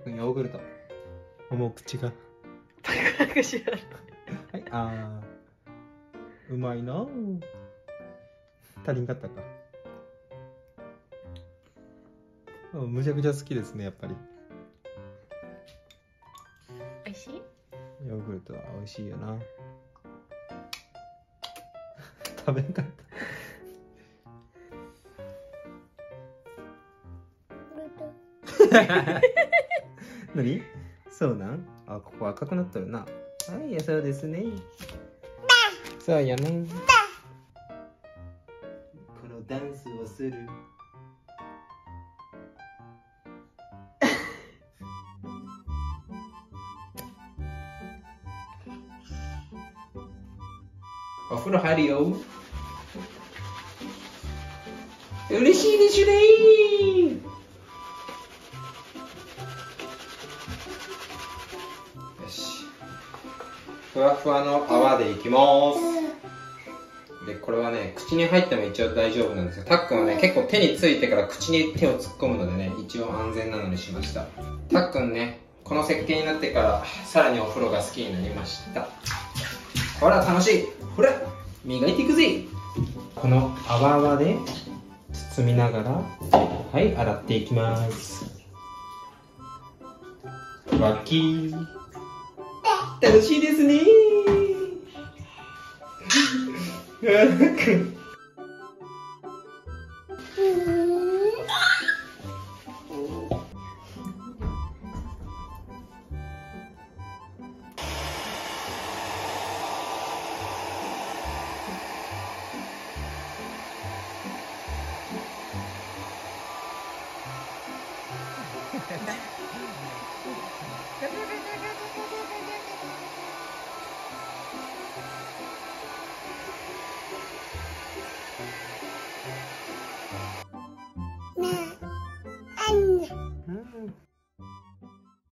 くんヨーグルト。もう口が。 パクパクしない。 はい、うまいな。足りんかったか。むちゃくちゃ好きですね、やっぱり。 美味しい？ ヨーグルトは美味しいよな。食べんかった。何？そうなん？ここ赤くなってるな。はい、そうですね。そうやね。このダンスをする。お風呂入るよ。嬉しいでしゅねー。よし。ふわふわの泡でいきます。で、これはね、口に入っても一応大丈夫なんですよ。たっくんはね、結構手についてから口に手を突っ込むのでね、一応安全なのにしました。たっくんね、この設計になってからさらにお風呂が好きになりました。ほら、楽しい。ほら、磨いていくぜ。この泡泡で包みながら、はい、洗っていきます。わき楽しいですね。